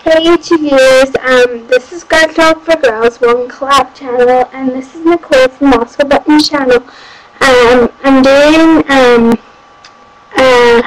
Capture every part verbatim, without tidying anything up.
Hey YouTube viewers, um, this is Girl Talk for Girls, one collab channel, and this is Nicole from Moscow Buttons channel. Um, I'm doing um, a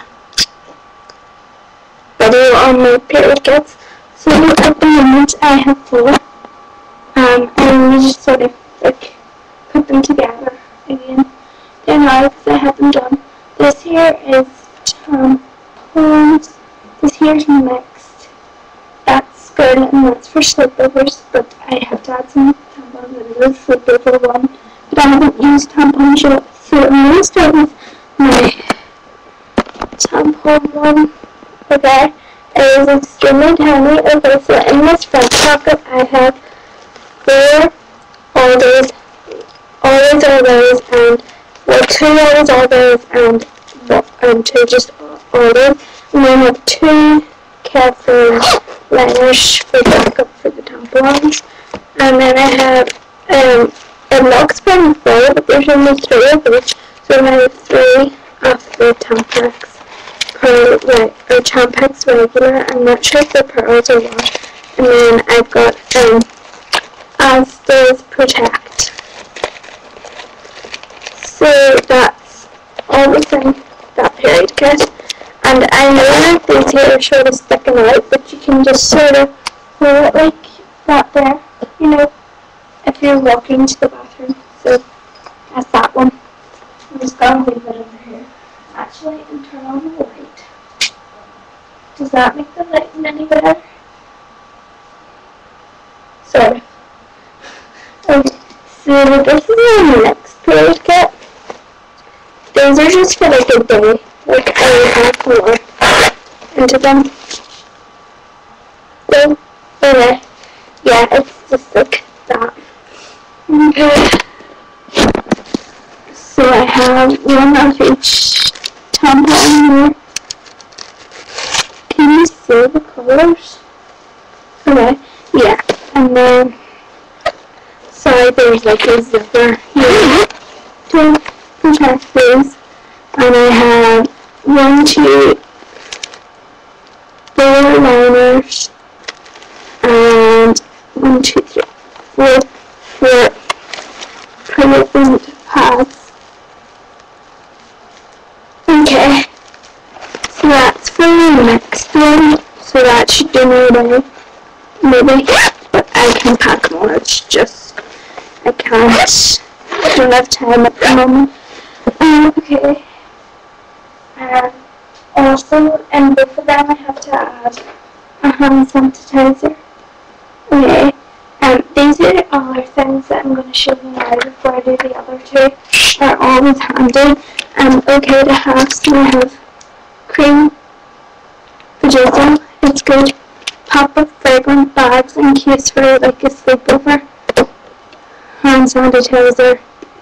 video on my period kits. So at the moment I have four, um, and we just sort of like put them together again. They're now because I have them done. This here is tampons. This here is mixed. That's good, and that's for sleepovers, but I have to add some tampons in the sleepover one, but I haven't used tampons yet, so I'm going to start with my tampon one. Okay, it is extremely tiny. Okay, so in this front pocket I have four Always, Always, Always, and well, two Always, Always, and, and two just Always, and then I have two Carefree liners for backup for the tampons, and then I have um it looks pretty full, but there's only three of each, so I have three of the Tampax Pearl or Tampax regular. I'm not sure if they're pearls or what, and then I've got um Asda's Protect. So that's all within that period kit. And I know that these here are sort of sticking out, but you can just sort of hold it like that there, you know, if you're walking to the bathroom. So that's that one. I'm just going to leave it over here. Actually, and turn on the light. Does that make the lighting any better? Sort of. Okay, so this is my next period kit. These are just for like a day. Like I have more into them. So, okay. Yeah, it's just like that. Okay. So I have one of each tampon here. Can you see the colors? Okay, yeah. And then, sorry, there's like a zipper here to protect these. And I have one, two, four liners, and one, two, three, four, four pre-opened pads. Okay, so that's for the next one, so that should do me today, maybe, but I can pack more. It's just, I can't, I don't have time at the moment. Um, okay. And also, in both of them I have to add a hand sanitizer. Okay, um, these are the other things that I'm going to show you now before I do the other two. They're always handy and okay to have, so I have cream vagisil. It's good. Pop up fragrant bags in case for like a sleepover. Hand sanitizer.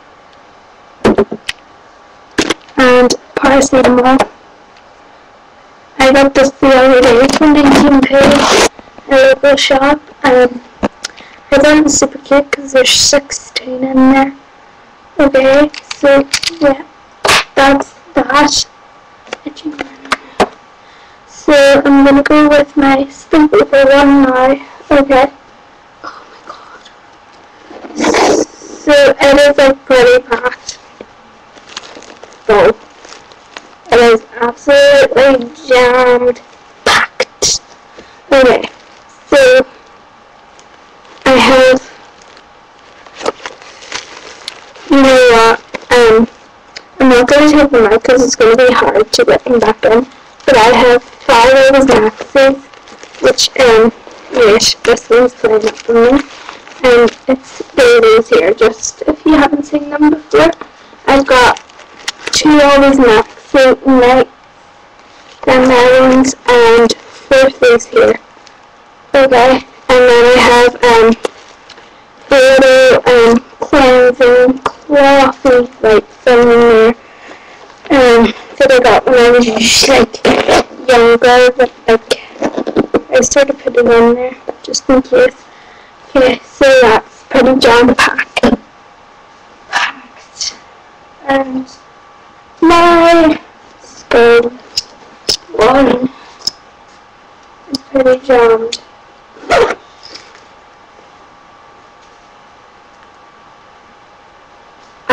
And paracetamol. I got this the other day from nineteen p at a local shop. Um, I thought it was super cute because there's sixteen in there. Okay, so yeah, that's that. So I'm gonna go with my sleepover one now. Okay. Oh my god. So it is like pretty packed. So it is absolutely jammed packed. Okay, so I have, you know what, um, I'm not going to take them out because it's going to be hard to get them back in, but I have five of those maxes, which, um, yes, this one's playing up for me, and it's these here, just if you haven't seen them before. I've got two Always Maxi Night, then my ones, and four of these here. Okay, and then I have um a little um cleansing clothy like thing in there um that I got when I was just like younger, but like I sort of put it in there just in case. Okay, so that's pretty jam packed. Packed. And my school one is pretty jammed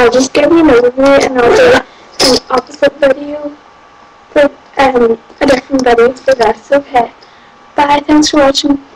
I'll just give you an overview and I'll do an opposite video for um, a different video for this, okay? Bye, thanks for watching.